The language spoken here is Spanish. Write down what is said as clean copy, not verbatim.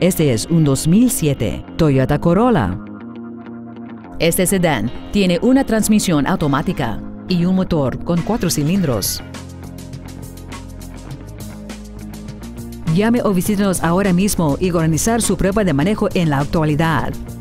Este es un 2007 Toyota Corolla. Este sedán tiene una transmisión automática y un motor con 4 cilindros. Llame o visítenos ahora mismo y organizar su prueba de manejo en la actualidad.